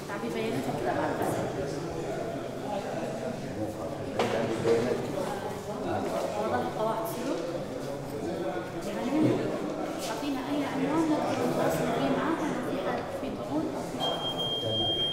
تعبي بياناتها كده بعد بس. وضع قواعد سلوك. يعني تعطينا أي عنوان نقدر نتواصل فيه معاها لو في حال في طعون أو في شيء.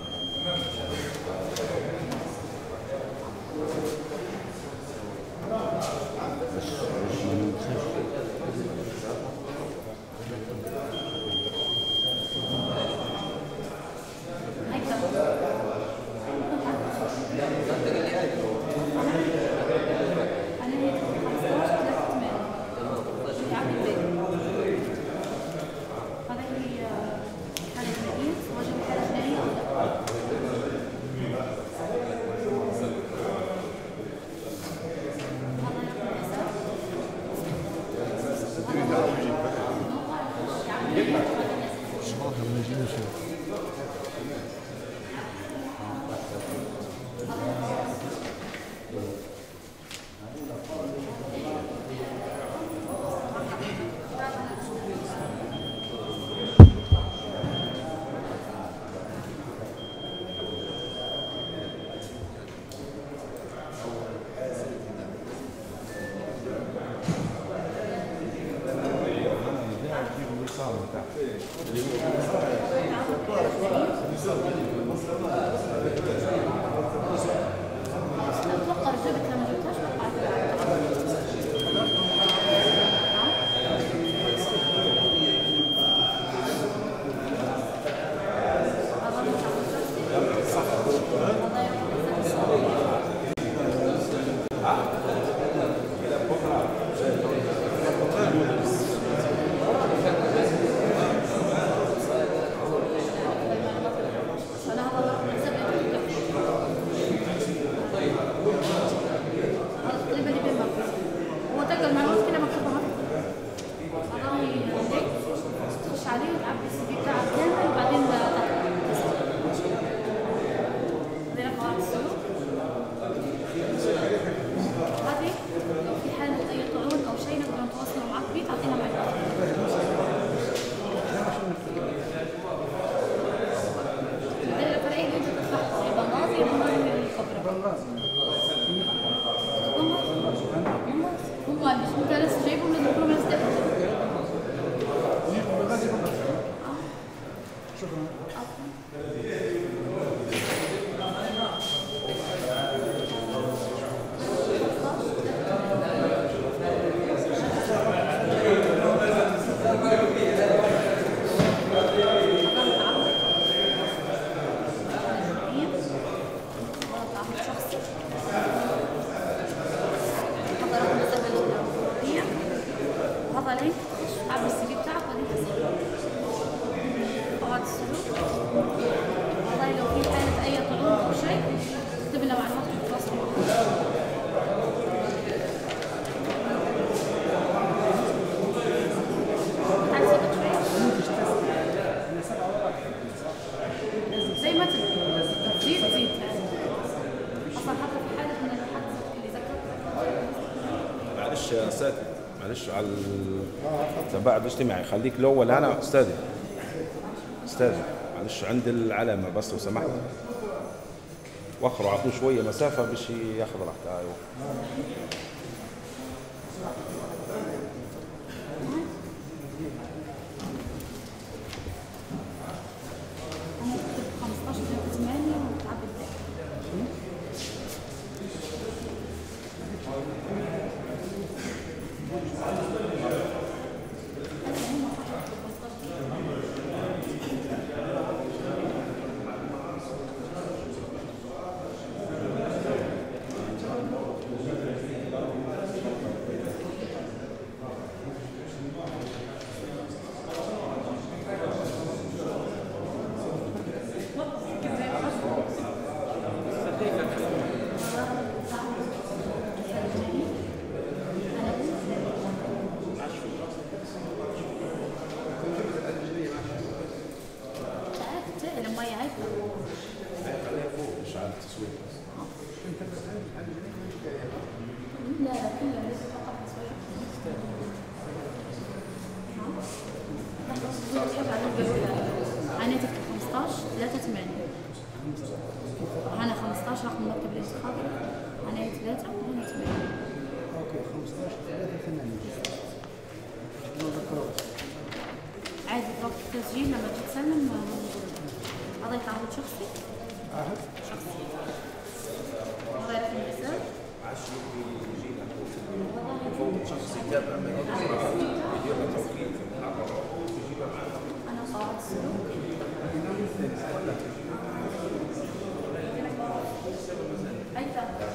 معلش على تبع الاجتماعي خليك الاول. انا استاذ معلش عند العلامه بس لو سمحت، وخروا اعطوه شويه مسافه باش ياخذ راحته. ايوه عانيتك 15 3 8. أنا 15 رقم المكتب الانتخابي، أنا 3 وأنا 8. اوكي 15 3 8. عادي وقت التسجيل لما تتسلم أعطيت تعهد شخصي. عهد شخصي. غير رقم الحساب. شخصي تابع من يدير توكيل في المحافظة. أنا قواعد السلوك. أي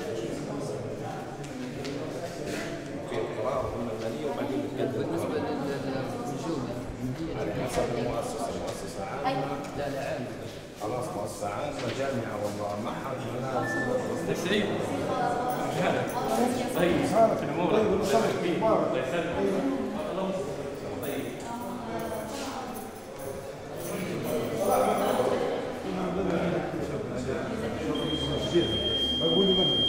في القرار هم المالية وبعدين بتقدم بالنسبة للرجوع على حسب المؤسسة عامة. لا عامة. خلاص مؤسسة عامة جامعة والله معهد منازل. سعيد. طيب في الأمور. اقول لمن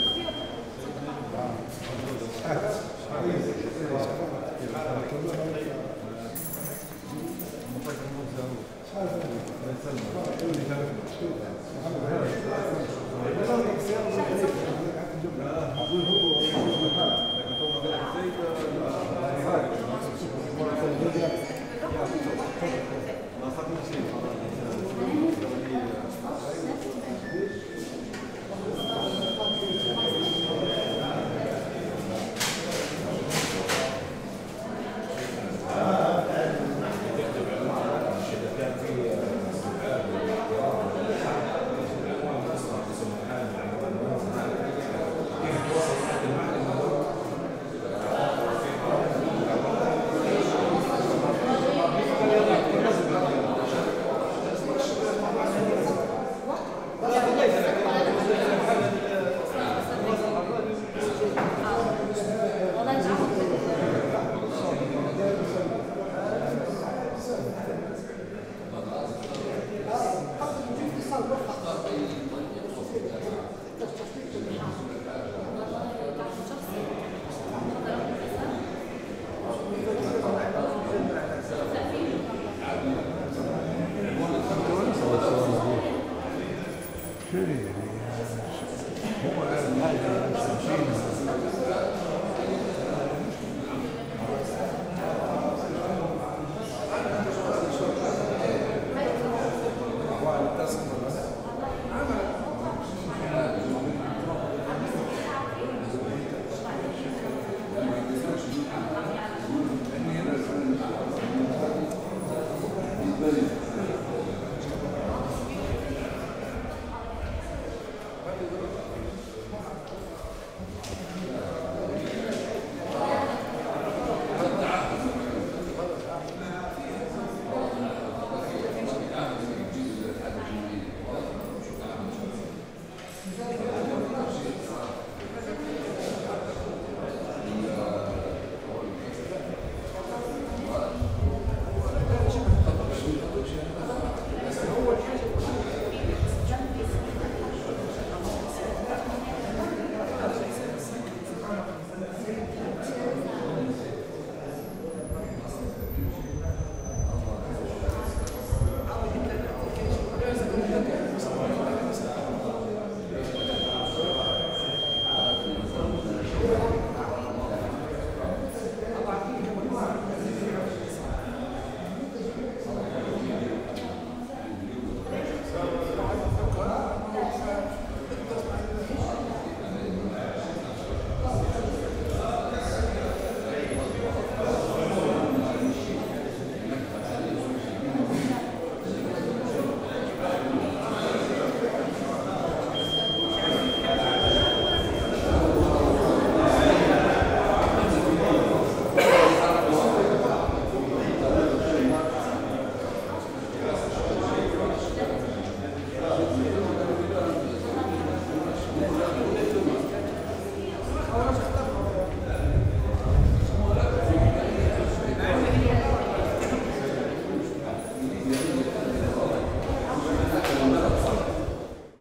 شنو